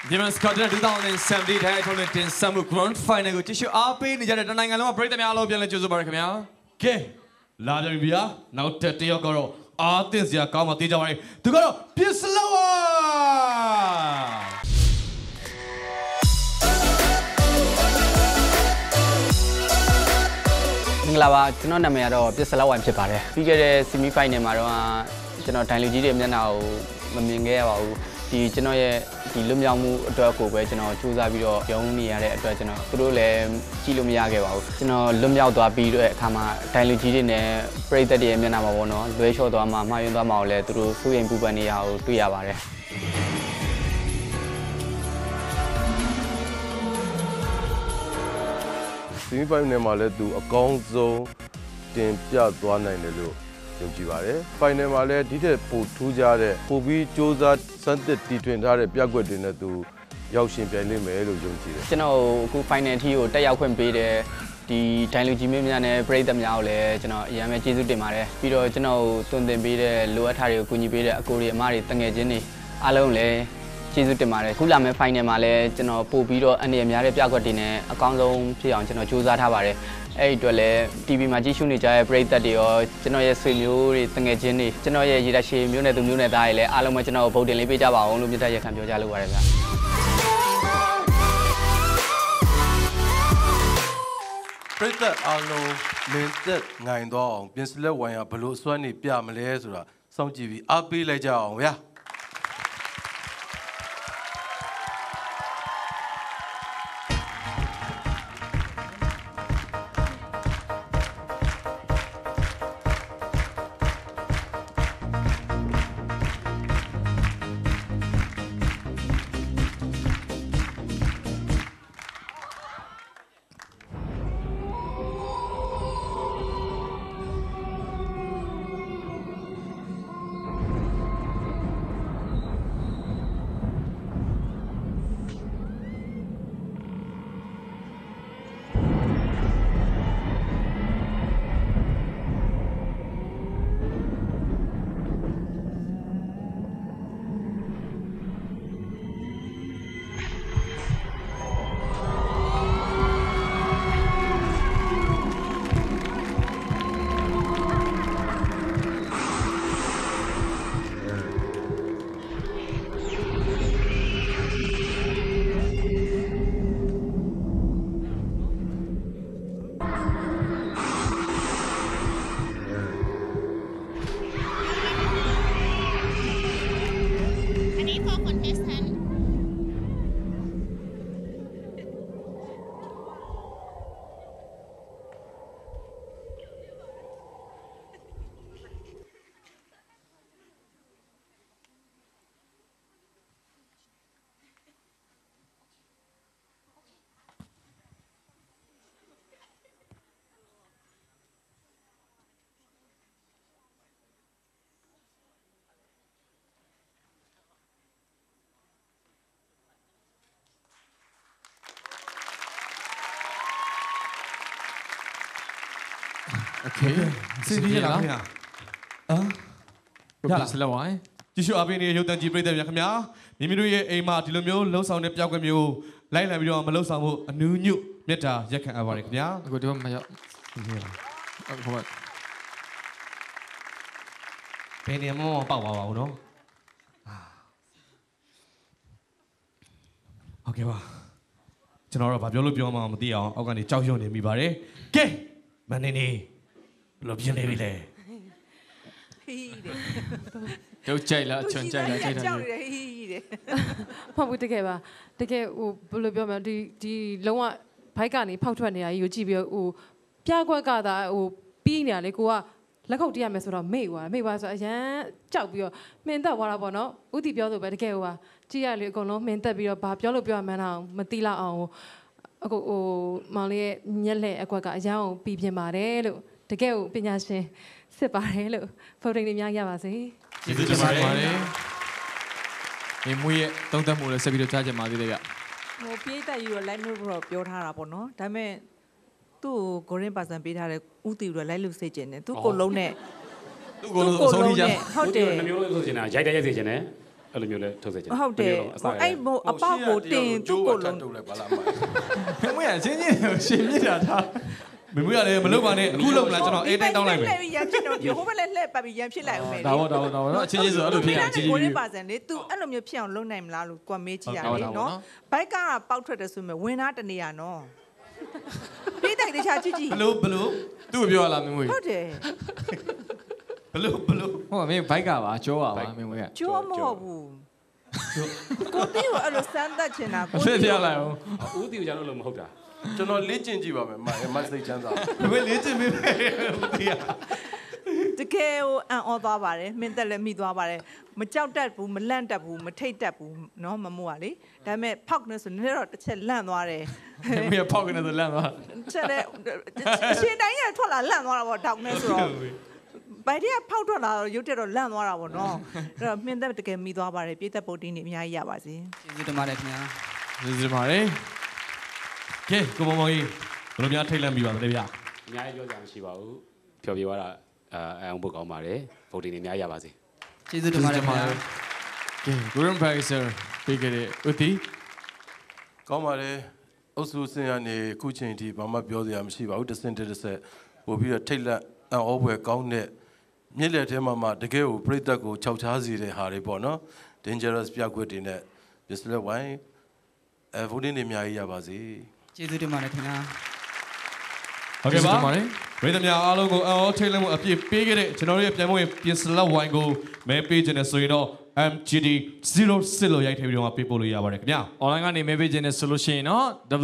မြန်မာစကော့တလန်2070ထိုင်းထုံးတဲ့တင်ဆက်မှု Grand Final ကိုကြည့်ရှုအားပေးနေကြတဲ့နိုင်ငံလုံးကပရိသတ်များအားလုံးပြန်လည်ကြိုဆိုပါရခင်ဗျာကဲလာပြန်ပြီဗျာနောက်တစ်တယောက်ကတော့အားသင့်စရာကောင်းမှသိကြပါလိမ့်သူကတော့ပစ္စလောဝါမင်္ဂလာပါကျွန်တော်နာမည်ကတော့ပစ္စလောဝါဖြစ်ပါတယ်ပြီးခဲ့တဲ့ semi final မှာတော့ကျွန်တော်ဒိုင်လူကြီးတွေမျက်နှာကိုမမြင်ခဲ့ရပါဘူးဒီကျွန်တော်ရဲ့ဒီလွတ်မြောက်မှုအတွက်ကိုပဲကျွန်တော်စူးစမ်းပြီးတော့ရုံးနေရတဲ့အတွက်ကျွန်တော်သူတို့လည်းကြည့်လို့မရခဲ့ပါဘူးကျွန်တော်လွတ်မြောက်သွားပြီးတဲ့အခါမှာဒိုင်လူကြီးတွေနဲ့ပရိသတ်တွေရဲ့မျက်နှာမှာပေါ့နော်လွဲချော့သွားမှမှားယွင်းသွားမှလည်းသူတို့စိုးရိမ်ပူပန်နေရအောင်တွေ့ရပါတယ်ဆီမီဖိုင်နယ်မှာလည်းသူအကောင်းဆုံးတင်ပြသွားနိုင်တယ်လို့ယုံကြည်ပါတယ်။ Final မှာလည်းဒီထက်ပိုထူးခြားတဲ့ပိုပြီးစ조사စမ်းသစ်တီထွင်ထားတဲ့ပြကွက်တွေနဲ့သူရောက်ရှင်ပြိုင်လိမ့်မယ်လို့ယုံကြည်တယ်။ကျွန်တော်အခု Final အထိကိုတက်ရောက်ခွင့်ပေးတယ်ဒီဒိုင်လူကြီးမင်းများနဲ့ပရိသတ်များကိုလည်းကျွန်တော်အများကြီးကျေးဇူးတင်ပါတယ်။ပြီးတော့ကျွန်တော်တွင်တင်ပေးတဲ့လိုအပ်တာတွေကိုကူညီပေးတဲ့အကိုတွေအမတွေတငယ်ချင်းတွေအားလုံးလည်းကျေးဇူးတင်ပါတယ်။ခုလာမယ့် Final မှာလည်းကျွန်တော်ပို့ပြီးတော့အနေအများတဲ့ပြကွက်တွေနဲ့အကောင်းဆုံးဖြစ်အောင်ကျွန်တော်စူးစမ်းထားပါတယ်။အဲ့ဒီအတွက်လည်း TV မှာကြည့်ရှုနေကြတဲ့ပရိသတ်တွေရောကျွန်တော်ရဲ့ဆွေမျိုးတွေတငယ်ချင်းတွေကျွန်တော်ရဲ့ရေတရှည်မျိုးနဲ့သူမျိုးနဲ့သားတွေလည်းအားလုံးပဲကျွန်တော်ဗုဒ္ဓတင်လေးပေးကြပါအောင်လို့မြတ်ရခံပြောကြလိုပါတယ်ဗျာပရိသတ်အားလုံးလင်းသက်နိုင်တော့အောင်ပြင်စလက်ဝိုင်ကဘလို့အစွမ်းနေပြမလဲဆိုတာစောင့်ကြည့်ပြီးအားပေးလိုက်ကြအောင်ဗျာโอเคစီးပြီးရလားခင်ဗျာရလားဆလဝိုင်းကြည့်ရှုအားပေးနေတဲ့ရုပ်သံကြည့်ပရိသတ်များခင်ဗျာမိမိတို့ရဲ့အိမ်မှာဒီလိုမျိုးလှုပ်ဆောင်တဲ့ပြောက်ကွက်မျိုးလိုက်လံပြီးတော့မလှုပ်ဆောင်ဖို့အနူးညွတ်မြတ်တာရက်ခံအပ်ပါတယ်ခင်ဗျာအခုဒီမှာမရောက်ဟုတ်ပါဘယ်နေမှမပေါက်ပါဘူးနော်โอเคပါကျွန်တော်တော့ဘာပြောလို့ပြောမှမသိအောင်အောက်ကနေကြောက်ရွံ့နေမိပါတယ်ကဲမနေနေဘလို့ပြင်းနေပြီလေဟီးတယ်တို့ကြိုက်လားချွန်ကြိုက်လားကြိုက်တာကြောက်တယ်ဟီးတယ်မဟုတ်ဘူးတကယ်ပါတကယ်ဟိုဘယ်လိုပြောမလဲဒီလုံးဝဘိုက်ကနေဖောက်ထွက်နေတာကြီးကိုကြည့်ပြီးဟိုပြကွက်ကသာဟိုပြီးနေတာလေကိုကလက်ခုပ်တရမယ်ဆိုတော့မေ့သွားဆိုအရန်ကြောက်ပြီးတော့မှင်သက်သွားတာပေါ့နော်ဥတီပြောဆိုပဲတကယ်ဟိုပါကြည့်ရလေအကုန်လုံးမှင်သက်ပြီးတော့ဘာပြောလို့ပြောရမှန်းတော့မသိလောက်အောင်အခုဟိုမောင်လေးရဲ့ညက်လက်အကွက်ကအရန်ကိုပြီးပြင်ပါတယ်လို့တကယ်ကိုပညာရှင်စစ်ပါတယ်လို့ဖော်တင်နေများရပါစေကျေးဇူးတင်ပါတယ်ဒီမွေးရဲ့တုံးသက်မှုလည်းဆက်ပြီးတော့ကြားကြပါသေးတယ်ဗျဟိုပြေးတက်ယူတော့ live လို့ပြောထားတာပေါ့နော်ဒါပေမဲ့သူ့ကို Golden Person ပေးထားတဲ့ဥတီတော့ live လို့စိတ်ကျင်တယ်သူ့ကိုလုံးနဲ့သူ့ကိုလုံးဆုံးထိကြဟုတ်တယ်နှမျိုးလို့ဆိုချင်တာရိုက်တဲ့ရိုက်စေချင်တယ်အဲ့လိုမျိုးလဲထုတ်စေချင်ဟုတ်တယ်အဲ့အပေါက်ကိုတင်သူ့ကိုလုံးထုတ်လိုက်ပါလားမမွေးရချင်းချင်းရှင်ပြတာထားမမွေးရတယ်မလုပ်ပါနဲ့အခုလုပ်မလားကျွန်တော်အေးတိုင်းတောင်းလိုက်မယ်လှည့်ပြီးရဖြစ်တော့ဒီဟိုဘက်လည်းလှည့်ပတ်ပြီးရဖြစ်လိုက်ဦးမယ်ဒါပေါ့နော်အချင်းချင်းဆိုအဲ့လိုဖြစ်ရင်ချင်းချင်းကိုရင်းပါစံလေ तू အဲ့လိုမျိုးဖြစ်အောင်လုပ်နိုင်မလားလို့ကိုကမေးကြည့်ရတယ်နော်ဘိုက်ကပေါက်ထွက်တယ်ဆိုမှဝင်သားတနေရနော်ပြေးတိုက်တခြားကြည့်ကြည့်ဘလို့သူ့ကိုပြောရလားမင်းမွေးဟုတ်တယ်ဘလို့ဟုတ်မင်းဘိုက်ကပါကြောပါမင်းမွေးကကျိုးမဟုတ်ဘူးကိုတီးကိုအဲ့လိုစမ်းသပ်ချင်တာကိုဖြစ်ပြလိုက်အောင်ဦးတီကိုကျွန်တော်လို့မဟုတ်တာကျွန်တော်လေ့ကျင့်ကြည့်ပါမယ်မစိတ်ချမ်းသာဘယ်လေးချင်မေးမယ်ဒီကတကယ်ကိုအံ့ဩသွားပါတယ်မင်းတက်လည်းမိသွားပါတယ်မကြောက်တတ်ဘူးမလန့်တတ်ဘူးမထိတ်တတ်ဘူးเนาะမမို့ကလေဒါပေမဲ့ဖောက်နေဆိုနည်းတော့တစ်ချက်လန့်သွားတယ်မင်းဖောက်ကနေဆိုလန့်သွားချက်လေအရှင်တိုင်းရထွက်လာလန့်သွားတာပေါ့တောက်နေဆိုတော့ဘိုင်တည်းကဖောက်ထွက်လာတော့ရုတ်တက်တော့လန့်သွားတာပေါ့နော်အဲ့တော့မင်းတက်တကယ်မိသွားပါတယ်ပြေးသက်ပုတ်တင်းနေအများကြီးရပါစေကျေးဇူးတင်ပါတယ်ခင်ဗျာကျေးဇူးတင်ပါတယ်ကဲကိုမောင်မောင်ကြီးဘယ်လိုများထိတ်လန့်ပြီးပါလဲဗျာအများကြီးပြောကြမှာမရှိပါဘူးဖြောပြသွားတာအောင်ဖို့ကောင်းပါတယ်ဗုဒ္ဓနေအများကြီးရပါစေကျေးဇူးတင်ပါတယ်ခင်ဗျာကဲ Golden Prize ပေးခဲ့တဲ့ဦးတီကောင်းပါတယ်အုပ်စုစင်ရနေခုချိန်ထိဘာမှပြောစရာမရှိပါဘူးတစ်စင်တစ်ဆက်ပို့ပြီးတော့ထိတ်လက်အံ့ဩဖွယ်ကောင်းတဲ့မြစ်လက်ထဲမှာတကယ်ကိုပြိသက်ကိုခြောက်ခြားစေတဲ့ဟာတွေပေါ့နော် dangerous ပြကွက်တွေနဲ့ display wine ဗုဒ္ဓနေအများကြီးရပါစေကျေးဇူးတင်ပါတယ်ခင်ဗျာဟုတ်ကဲ့ပါပြည်သူများအားလုံးကိုအော်ထိတ်လန့်မှုအပြည့်ပေးခဲ့တဲ့ကျွန်တော်တို့ရဲ့ပြန်ဖို့ပြင်စလက်ဝိုင်းကိုမဲပေးခြင်းနဲ့ဆိုရင်တော့ MGD 06လို့ရိုက်ထည့်ပြီးတော့ပေးပို့လို့ရပါတယ်ခင်ဗျာ online ကနေမဲပေးခြင်းနဲ့ဆိုလို့ရှိရင်တော့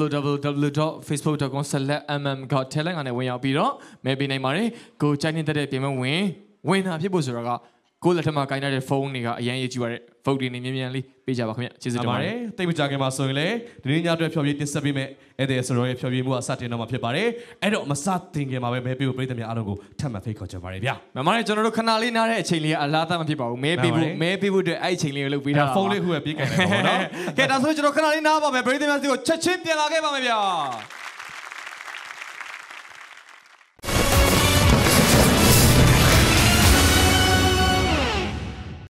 www.facebook.com/mm.talent ကနေဝင်ရောက်ပြီးတော့မဲပေးနိုင်ပါတယ်ကိုကြိုက်နေတဲ့ပြင်မဝင်တာဖြစ်ဖို့ဆိုတော့ကကိုလက်ထက်မှာကိုင်းတဲ့ဖုန်းတွေကအရင်ရေးကြည့်ပါတဲ့ vote တွေနေမြန်မြန်လေးပေးကြပါခင်ဗျကျေးဇူးတင်ပါတယ်တိတ်မကြခင်မှာဆိုရင်လည်းဒီနေ့ညအတွက်ဖြောပြတင်ဆက်ပေးမယ်အဲ့ဒီဆိုတော့ရဲ့ဖြောပြမှုကစတင်တော့မှာဖြစ်ပါတယ်အဲ့တော့မစတင်ခင်မှာပဲမဲပေးဖို့ပြည်သူများအားလုံးကိုထပ်မံဖိတ်ခေါ်ချင်ပါတယ်ဗျာမမနဲ့ကျွန်တော်တို့ခဏလေးနားတဲ့အချိန်လေးကအလားသားမဖြစ်ပါဘူးမဲပေးဖို့အတွက်အဲ့အချိန်လေးကိုလုပ်ပေးတာဖုန်းလေးခုပဲပြေးကြတယ်ပေါ့နော်ကဲဒါဆိုကျွန်တော်ခဏလေးနားပါမယ်ပြည်သူများစီကိုချက်ချင်းပြန်လာခဲ့ပါမယ်ဗျာ